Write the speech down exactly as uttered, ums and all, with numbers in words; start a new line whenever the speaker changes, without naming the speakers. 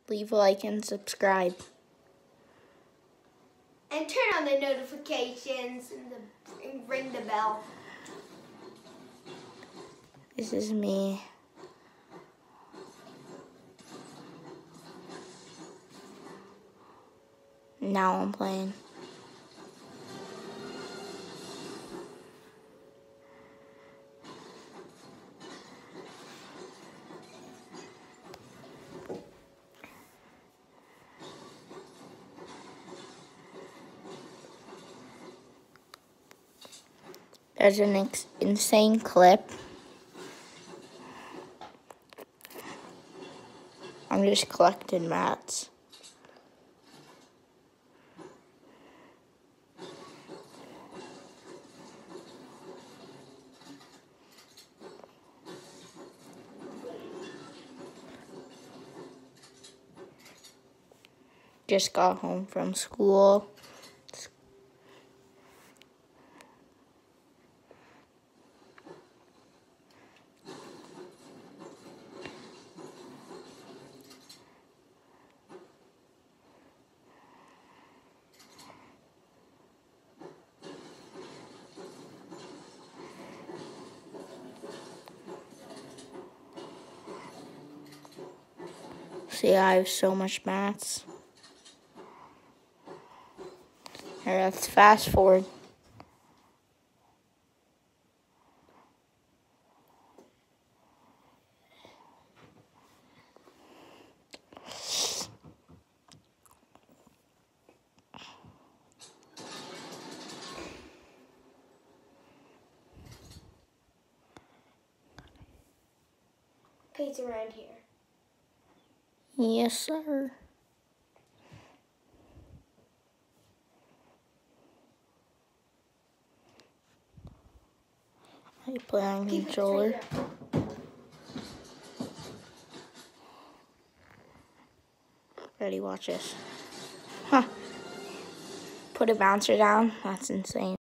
leave a like and subscribe.
And turn on the notifications and, the, and ring the bell.
This is me. Now I'm playing. There's an ex insane clip. I'm just collecting mats. Just got home from school. See, I have so much mats. Here, let's fast forward.
It's around here.
Yes, sir. I play on controller. Ready, watch this. Huh. Put a bouncer down. That's insane.